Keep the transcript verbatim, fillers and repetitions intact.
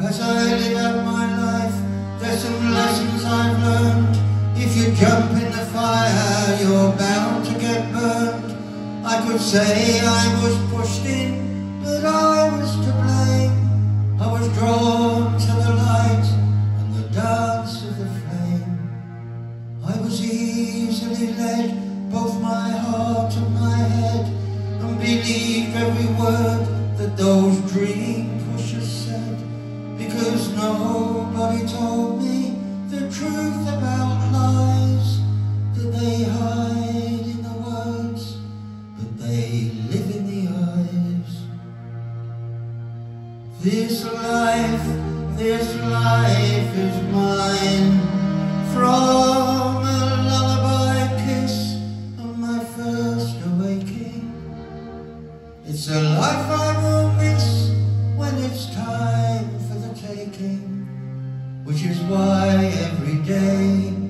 As I live out my life, there's some lessons I've learned. If you jump in the fire, you're bound to get burned. I could say I was pushed in, but I was to blame. I was drawn to the light and the dance of the flame. I was easily led, both my heart and my head, and believed every word that those dream pushers said, because nobody told me the truth about lies that they hide in the words, but they live in the eyes. This life, this life is mine, from a lullaby kiss on my first awaking. It's a life I won't miss when it's time for the taking, which is why every day